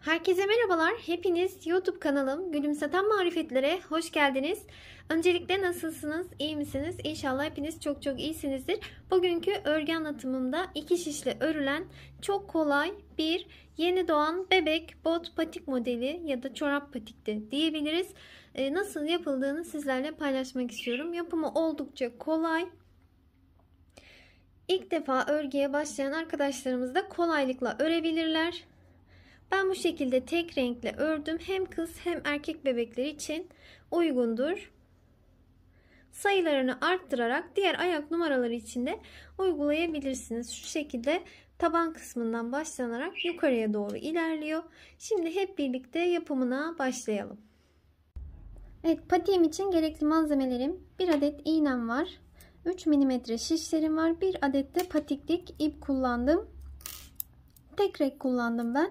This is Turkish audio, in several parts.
Herkese merhabalar. Hepiniz YouTube kanalım Gülümseten Marifetlere hoş geldiniz. Öncelikle nasılsınız? İyi misiniz? İnşallah hepiniz çok iyisinizdir. Bugünkü örgü anlatımımda 2 şişle örülen çok kolay bir yeni doğan bebek bot patik modeli ya da çorap patikti diyebiliriz. Nasıl yapıldığını sizlerle paylaşmak istiyorum. Yapımı oldukça kolay. İlk defa örgüye başlayan arkadaşlarımız da kolaylıkla örebilirler. Ben bu şekilde tek renkle ördüm. Hem kız hem erkek bebekler için uygundur. Sayılarını arttırarak diğer ayak numaraları için de uygulayabilirsiniz. Şu şekilde taban kısmından başlanarak yukarıya doğru ilerliyor. Şimdi hep birlikte yapımına başlayalım. Evet, patiğim için gerekli malzemelerim: 1 adet iğnem var. 3 mm şişlerim var. 1 adet de patiklik ip kullandım. Tek renk kullandım ben.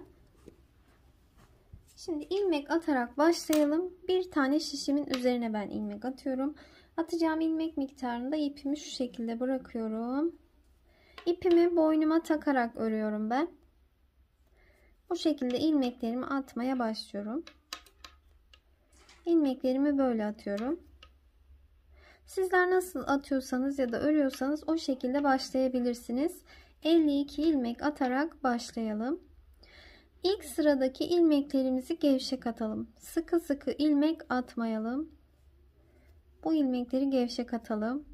Şimdi ilmek atarak başlayalım. Bir tane şişimin üzerine ben ilmek atıyorum. Atacağım ilmek miktarını da ipimi şu şekilde bırakıyorum. İpimi boynuma takarak örüyorum ben. Bu şekilde ilmeklerimi atmaya başlıyorum. İlmeklerimi böyle atıyorum. Sizler nasıl atıyorsanız ya da örüyorsanız o şekilde başlayabilirsiniz. 52 ilmek atarak başlayalım. İlk sıradaki ilmeklerimizi gevşek atalım. Sıkı sıkı ilmek atmayalım. Bu ilmekleri gevşek atalım.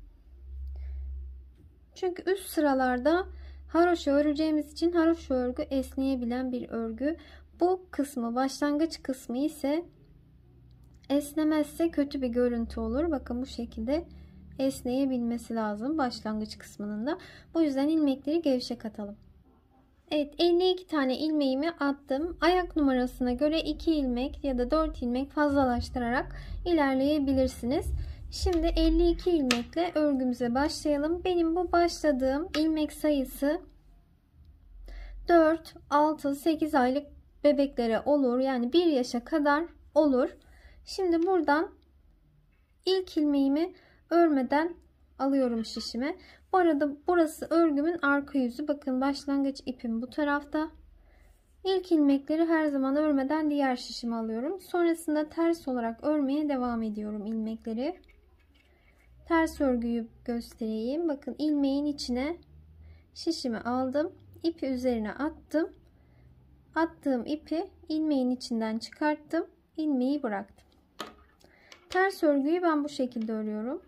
Çünkü üst sıralarda haroşa öreceğimiz için haroşa örgü esneyebilen bir örgü. Bu kısmı, başlangıç kısmı ise esnemezse kötü bir görüntü olur. Bakın bu şekilde esneyebilmesi lazım başlangıç kısmının da. Bu yüzden ilmekleri gevşek atalım. Evet, 52 tane ilmeğimi attım. Ayak numarasına göre 2 ilmek ya da 4 ilmek fazlalaştırarak ilerleyebilirsiniz. Şimdi 52 ilmekle örgümüze başlayalım. Benim bu başladığım ilmek sayısı 4, 6, 8 aylık bebeklere olur. Yani 1 yaşa kadar olur. Şimdi buradan ilk ilmeğimi örmeden alıyorum şişime. Bu arada burası örgümün arka yüzü. Bakın başlangıç ipim bu tarafta. İlk ilmekleri her zaman örmeden diğer şişime alıyorum. Sonrasında ters olarak örmeye devam ediyorum ilmekleri. Ters örgüyü göstereyim. Bakın ilmeğin içine şişimi aldım. İpi üzerine attım. Attığım ipi ilmeğin içinden çıkarttım. İlmeği bıraktım. Ters örgüyü ben bu şekilde örüyorum.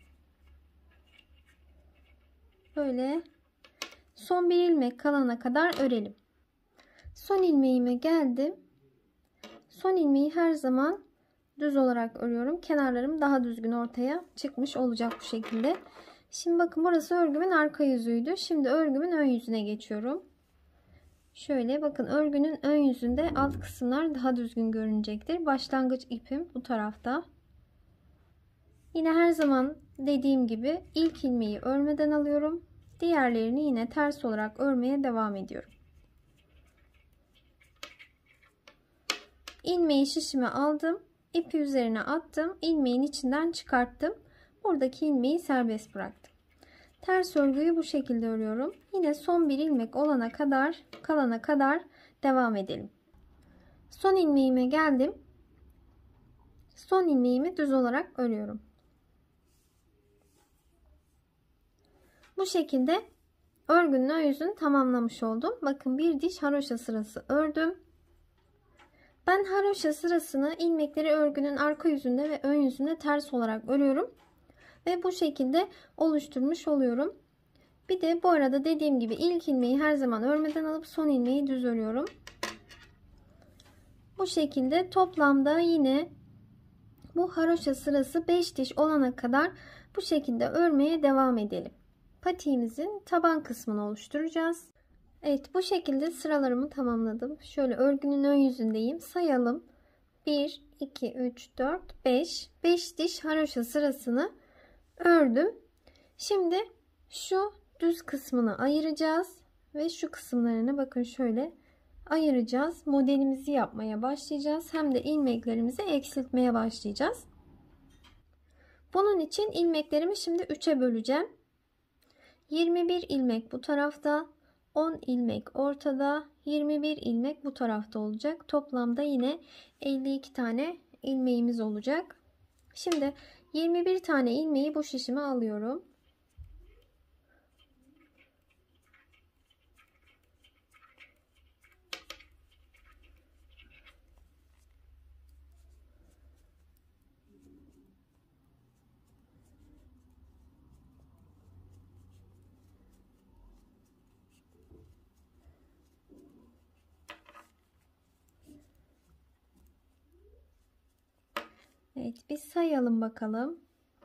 Böyle son bir ilmek kalana kadar örelim. Son ilmeğime geldim. Son ilmeği her zaman düz olarak örüyorum. Kenarlarım daha düzgün ortaya çıkmış olacak bu şekilde. Şimdi bakın burası örgümün arka yüzüydü. Şimdi örgümün ön yüzüne geçiyorum. Şöyle bakın, örgünün ön yüzünde alt kısımlar daha düzgün görünecektir. Başlangıç ipim bu tarafta. Yine her zaman dediğim gibi ilk ilmeği örmeden alıyorum. Diğerlerini yine ters olarak örmeye devam ediyorum. İlmeği şişime aldım. İpi üzerine attım. İlmeğin içinden çıkarttım. Buradaki ilmeği serbest bıraktım. Ters örgüyü bu şekilde örüyorum. Yine son bir ilmek olana kadar, kalana kadar devam edelim. Son ilmeğime geldim. Son ilmeğimi düz olarak örüyorum. Bu şekilde örgünün ön yüzünü tamamlamış oldum. Bakın bir diş haroşa sırası ördüm. Ben haroşa sırasını ilmekleri örgünün arka yüzünde ve ön yüzünde ters olarak örüyorum. Ve bu şekilde oluşturmuş oluyorum. Bir de bu arada dediğim gibi ilk ilmeği her zaman örmeden alıp son ilmeği düz örüyorum. Bu şekilde toplamda yine bu haroşa sırası 5 diş olana kadar bu şekilde örmeye devam edelim. Patiğimizin taban kısmını oluşturacağız. Evet, bu şekilde sıralarımı tamamladım. Şöyle örgünün ön yüzündeyim. Sayalım. 1, 2, 3, 4, 5. 5 diş haroşa sırasını ördüm. Şimdi şu düz kısmını ayıracağız. Ve şu kısımlarını bakın şöyle ayıracağız. Modelimizi yapmaya başlayacağız. Hem de ilmeklerimizi eksiltmeye başlayacağız. Bunun için ilmeklerimi şimdi 3'e böleceğim. 21 ilmek bu tarafta, 10 ilmek ortada, 21 ilmek bu tarafta olacak. Toplamda yine 52 tane ilmeğimiz olacak. Şimdi 21 tane ilmeği bu şişime alıyorum. Evet, biz sayalım bakalım.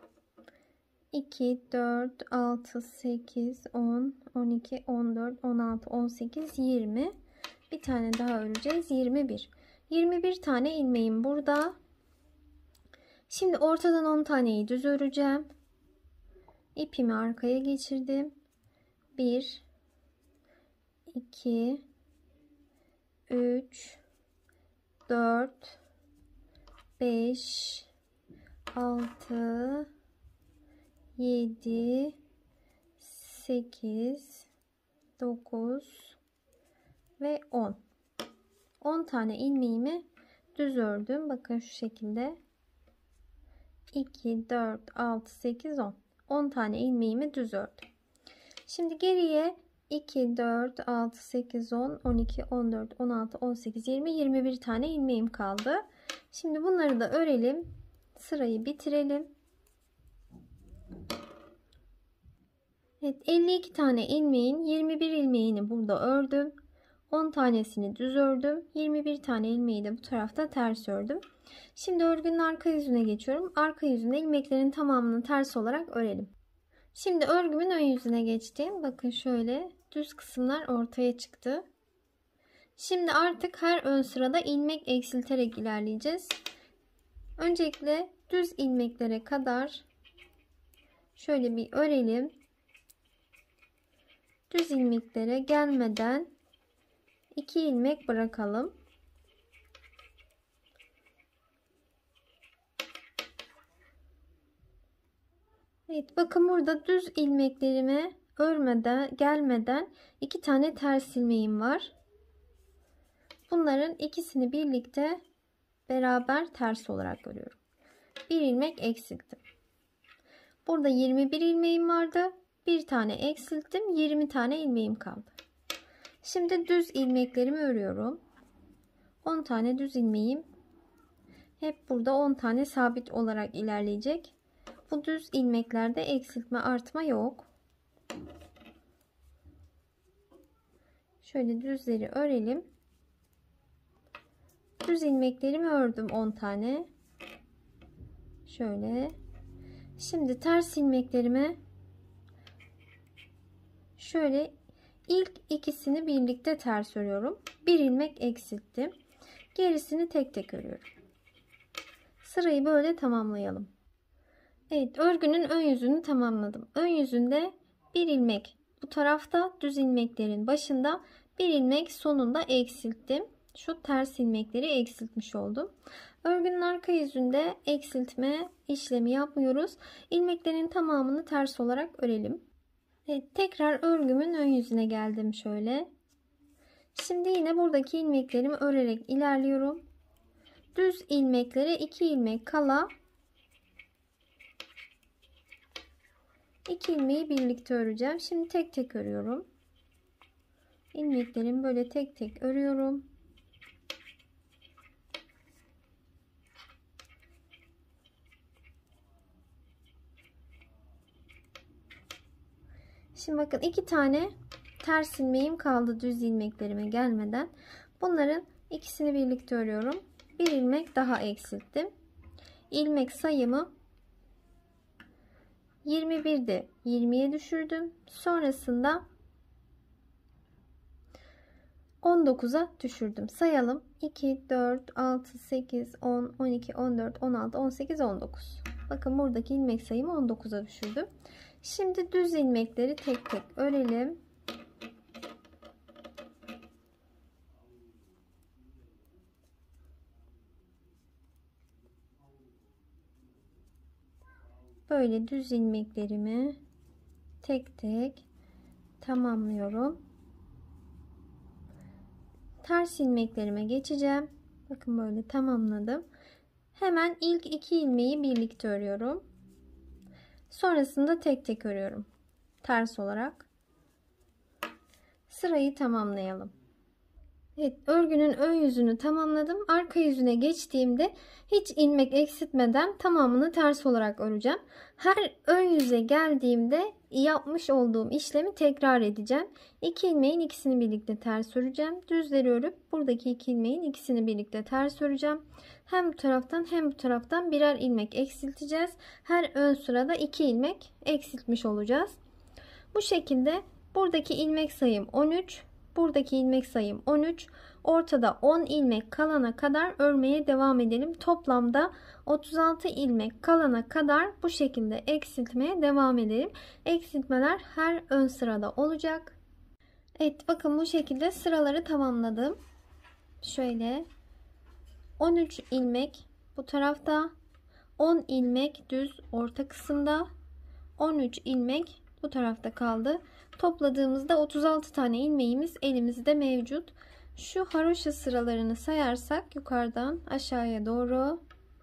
2, 4, 6, 8, 10, 12, 14, 16, 18, 20. Bir tane daha öreceğiz. 21. 21 tane ilmeğim burada. Şimdi ortadan 10 taneyi düz öreceğim. İpimi arkaya geçirdim. 1, 2, 3, 4, 5, 6, 7, 8, 9 ve 10. 10 tane ilmeğimi düz ördüm. Bakın şu şekilde. 2, 4, 6, 8, 10. 10 tane ilmeğimi düz ördüm. Şimdi geriye 2, 4, 6, 8, 10, 12, 14, 16, 18, 20, 21 tane ilmeğim kaldı. Şimdi bunları da örelim. Sırayı bitirelim. Evet, 52 tane ilmeğin 21 ilmeğini burada ördüm. 10 tanesini düz ördüm. 21 tane ilmeği de bu tarafta ters ördüm. Şimdi örgünün arka yüzüne geçiyorum. Arka yüzünde ilmeklerin tamamını ters olarak örelim. Şimdi örgümün ön yüzüne geçtim. Bakın şöyle düz kısımlar ortaya çıktı. Şimdi artık her ön sırada ilmek eksilterek ilerleyeceğiz. Öncelikle düz ilmeklere kadar şöyle bir örelim. Düz ilmeklere gelmeden 2 ilmek bırakalım. Evet, bakın burada düz ilmeklerime gelmeden 2 tane ters ilmeğim var. Bunların ikisini birlikte beraber ters olarak örüyorum. Bir ilmek eksilttim. Burada 21 ilmeğim vardı. Bir tane eksilttim. 20 tane ilmeğim kaldı. Şimdi düz ilmeklerimi örüyorum. 10 tane düz ilmeğim hep burada 10 tane sabit olarak ilerleyecek. Bu düz ilmeklerde eksiltme artma yok. Şöyle düzleri örelim. Düz ilmeklerimi ördüm 10 tane. Şöyle. Şimdi ters ilmeklerime şöyle ilk ikisini birlikte ters örüyorum. Bir ilmek eksilttim. Gerisini tek tek örüyorum. Sırayı böyle tamamlayalım. Evet, örgünün ön yüzünü tamamladım. Ön yüzünde bir ilmek bu tarafta, düz ilmeklerin başında, bir ilmek sonunda eksilttim. Şu ters ilmekleri eksiltmiş oldum. Örgünün arka yüzünde eksiltme işlemi yapmıyoruz. İlmeklerin tamamını ters olarak örelim. Evet, tekrar örgümün ön yüzüne geldim şöyle. Şimdi yine buradaki ilmeklerimi örerek ilerliyorum. Düz ilmeklere 2 ilmek kala 2 ilmeği birlikte öreceğim. Şimdi tek tek örüyorum. İlmeklerimi böyle tek tek örüyorum. Şimdi bakın 2 tane ters ilmeğim kaldı düz ilmeklerime gelmeden. Bunların ikisini birlikte örüyorum. Bir ilmek daha eksilttim. İlmek sayımı 21'de 20'ye düşürdüm. Sonrasında 19'a düşürdüm. Sayalım. 2, 4, 6, 8, 10, 12, 14, 16, 18, 19. Bakın buradaki ilmek sayımı 19'a düşürdüm. Şimdi düz ilmekleri tek tek örelim. Böyle düz ilmeklerimi tek tek tamamlıyorum. ters ilmeklerime geçeceğim. Bakın böyle tamamladım. Hemen ilk 2 ilmeği birlikte örüyorum. Sonrasında tek tek örüyorum. Ters olarak. Sırayı tamamlayalım. Evet, örgünün ön yüzünü tamamladım. Arka yüzüne geçtiğimde hiç ilmek eksiltmeden tamamını ters olarak öreceğim. Her ön yüze geldiğimde yapmış olduğum işlemi tekrar edeceğim. 2 ilmeğin ikisini birlikte ters öreceğim. Düzleri örüp buradaki 2 ilmeğin ikisini birlikte ters öreceğim. Hem bu taraftan hem bu taraftan birer ilmek eksilteceğiz. Her ön sırada 2 ilmek eksiltmiş olacağız. Bu şekilde buradaki ilmek sayım 13. Buradaki ilmek sayım 13. Ortada 10 ilmek kalana kadar örmeye devam edelim. Toplamda 36 ilmek kalana kadar bu şekilde eksiltmeye devam edelim. Eksiltmeler her ön sırada olacak. Evet, bakın bu şekilde sıraları tamamladım. Şöyle 13 ilmek bu tarafta, 10 ilmek düz orta kısımda, 13 ilmek bu tarafta kaldı. Topladığımızda 36 tane ilmeğimiz elimizde mevcut. Şu haroşa sıralarını sayarsak yukarıdan aşağıya doğru,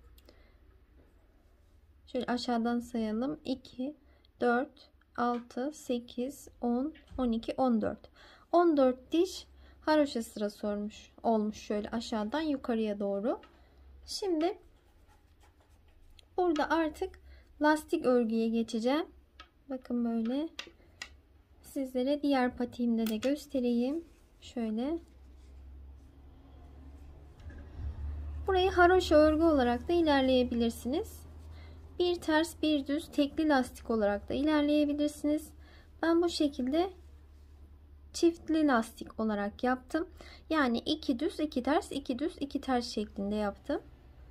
şöyle aşağıdan sayalım. 2, 4, 6, 8, 10, 12, 14. 14 diş haroşa sırası olmuş şöyle aşağıdan yukarıya doğru. Şimdi burada artık lastik örgüye geçeceğim. Bakın böyle. Sizlere diğer patiğimde de göstereyim. Şöyle. Burayı haroşa örgü olarak da ilerleyebilirsiniz. Bir ters bir düz tekli lastik olarak da ilerleyebilirsiniz. Ben bu şekilde çiftli lastik olarak yaptım. Yani 2 düz 2 ters 2 düz 2 ters şeklinde yaptım.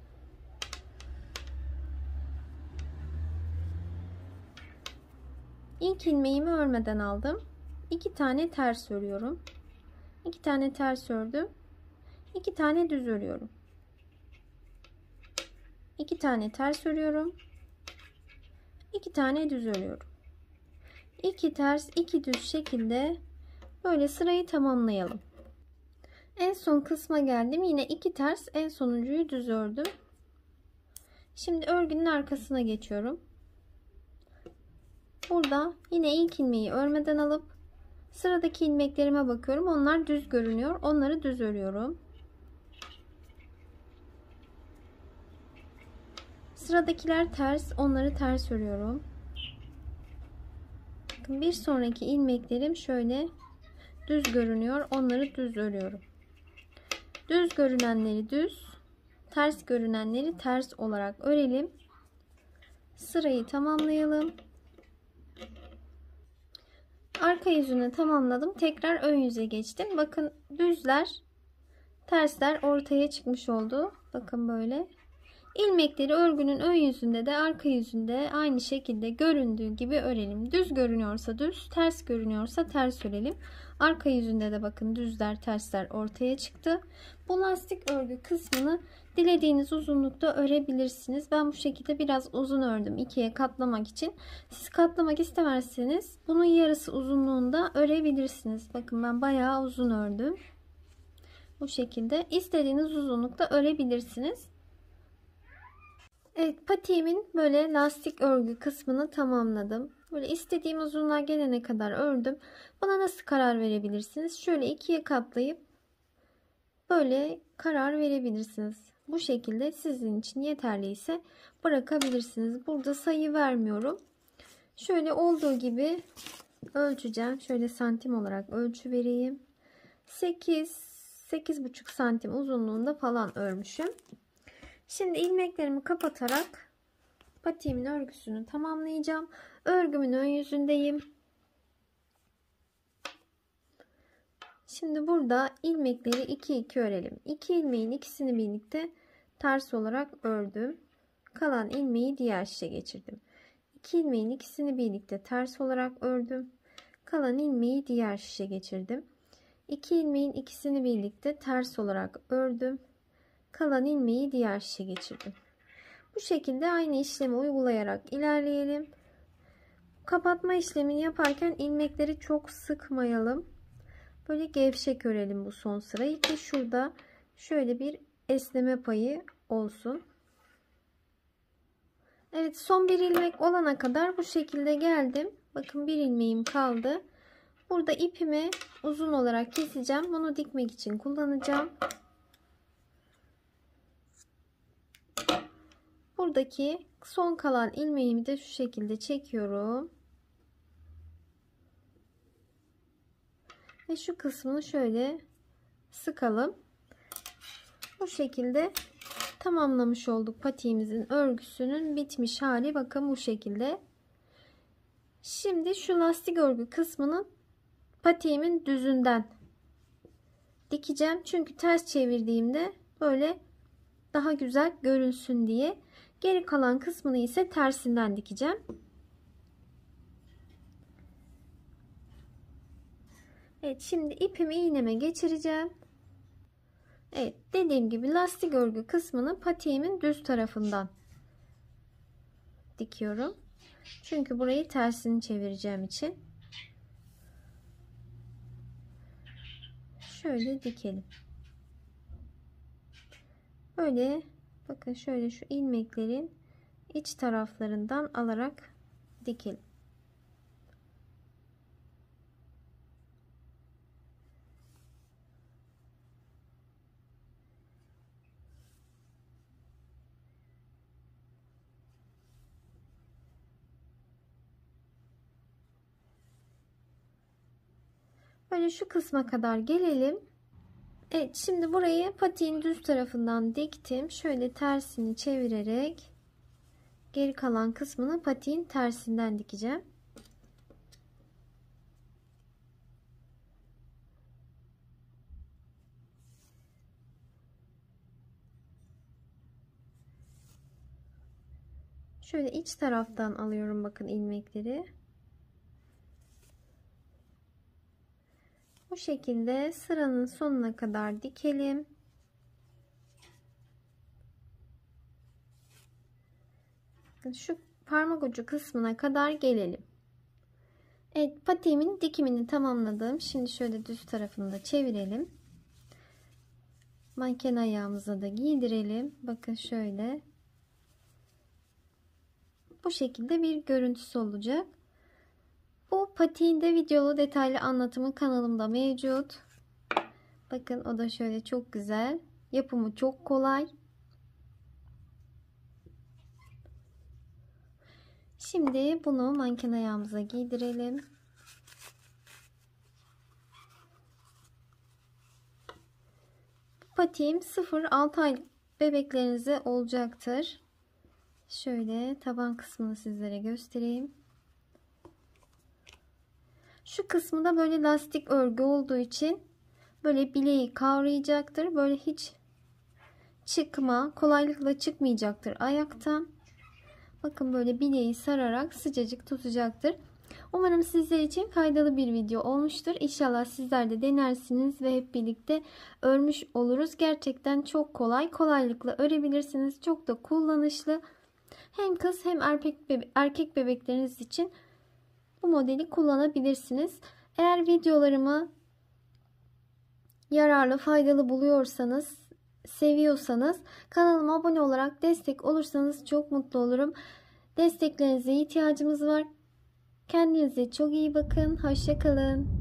İlk ilmeğimi örmeden aldım. 2 tane ters örüyorum. 2 tane ters ördüm. 2 tane düz örüyorum. 2 tane ters örüyorum. 2 tane düz örüyorum. 2 ters 2 düz şekilde böyle sırayı tamamlayalım. En son kısma geldim. Yine 2 ters, en sonuncuyu düz ördüm. Şimdi örgünün arkasına geçiyorum. Burada yine ilk ilmeği örmeden alıp sıradaki ilmeklerime bakıyorum. Onlar düz görünüyor. Onları düz örüyorum. Sıradakiler ters. Onları ters örüyorum. Bakın bir sonraki ilmeklerim şöyle düz görünüyor. Onları düz örüyorum. Düz görünenleri düz, ters görünenleri ters olarak örelim. Sırayı tamamlayalım. Arka yüzünü tamamladım. Tekrar ön yüze geçtim. Bakın düzler, tersler ortaya çıkmış oldu. Bakın böyle. İlmekleri örgünün ön yüzünde de arka yüzünde aynı şekilde göründüğü gibi örelim. Düz görünüyorsa düz, ters görünüyorsa ters örelim. Arka yüzünde de bakın düzler, tersler ortaya çıktı. Bu lastik örgü kısmını dilediğiniz uzunlukta örebilirsiniz. Ben bu şekilde biraz uzun ördüm ikiye katlamak için. Siz katlamak istemezseniz bunun yarısı uzunluğunda örebilirsiniz. Bakın ben bayağı uzun ördüm. Bu şekilde istediğiniz uzunlukta örebilirsiniz. Evet, patiğimin böyle lastik örgü kısmını tamamladım. Böyle istediğim uzunluğa gelene kadar ördüm. Buna nasıl karar verebilirsiniz? Şöyle ikiye katlayıp böyle karar verebilirsiniz. Bu şekilde sizin için yeterliyse bırakabilirsiniz. Burada sayı vermiyorum. Şöyle olduğu gibi ölçeceğim. Şöyle santim olarak ölçü vereyim. 8,5 santim uzunluğunda falan örmüşüm. Şimdi ilmeklerimi kapatarak patiğimin örgüsünü tamamlayacağım. Örgümün ön yüzündeyim. Şimdi burada ilmekleri 2 örelim. 2 ilmeğin ikisini birlikte ters olarak ördüm. Kalan ilmeği diğer şişe geçirdim. 2 ilmeğin ikisini birlikte ters olarak ördüm. Kalan ilmeği diğer şişe geçirdim. 2 ilmeğin ikisini birlikte ters olarak ördüm. Kalan ilmeği diğer şişe geçirdim. Bu şekilde aynı işlemi uygulayarak ilerleyelim. Kapatma işlemini yaparken ilmekleri çok sıkmayalım. böyle gevşek örelim bu son sırayı ki şurada şöyle bir esneme payı olsun. Evet, son bir ilmek olana kadar bu şekilde geldim. Bakın bir ilmeğim kaldı. Burada ipimi uzun olarak keseceğim. Bunu dikmek için kullanacağım. Buradaki son kalan ilmeğimi de şu şekilde çekiyorum. Ve şu kısmını şöyle sıkalım. Bu şekilde tamamlamış olduk patiğimizin örgüsünün bitmiş hali. Bakın bu şekilde. Şimdi şu lastik örgü kısmını patiğimin düzünden dikeceğim. Çünkü ters çevirdiğimde böyle daha güzel görünsün diye. Geri kalan kısmını ise tersinden dikeceğim. Evet, şimdi ipimi iğneme geçireceğim. Evet, dediğim gibi lastik örgü kısmını patiğimin düz tarafından dikiyorum. Çünkü burayı tersini çevireceğim için. Şöyle dikelim. Böyle bakın şöyle şu ilmeklerin iç taraflarından alarak dikelim. Böyle şu kısma kadar gelelim. Evet, şimdi burayı patiğin düz tarafından diktim. Şöyle tersini çevirerek geri kalan kısmını patiğin tersinden dikeceğim. Şöyle iç taraftan alıyorum bakın ilmekleri. Bu şekilde sıranın sonuna kadar dikelim. Şu parmak ucu kısmına kadar gelelim. Evet, patiğimin dikimini tamamladım. Şimdi şöyle düz tarafını da çevirelim. Manken ayağımıza da giydirelim. Bakın şöyle. Bu şekilde bir görüntüsü olacak. Bu patiğin de videolu detaylı anlatımı kanalımda mevcut. Bakın o da şöyle çok güzel. Yapımı çok kolay. Şimdi bunu manken ayağımıza giydirelim. Patiğim 0-6 aylık bebeklerinize olacaktır. Şöyle taban kısmını sizlere göstereyim. Şu kısmı da böyle lastik örgü olduğu için böyle bileği kavrayacaktır. Böyle hiç kolaylıkla çıkmayacaktır ayaktan. Bakın böyle bileği sararak sıcacık tutacaktır. Umarım sizler için faydalı bir video olmuştur. İnşallah sizler de denersiniz ve hep birlikte örmüş oluruz. Gerçekten çok kolay. Kolaylıkla örebilirsiniz. Çok da kullanışlı. Hem kız hem erkek bebekleriniz için bu modeli kullanabilirsiniz. Eğer videolarımı yararlı, faydalı buluyorsanız, seviyorsanız kanalıma abone olarak destek olursanız çok mutlu olurum. Desteklerinize ihtiyacımız var. Kendinize çok iyi bakın. Hoşça kalın.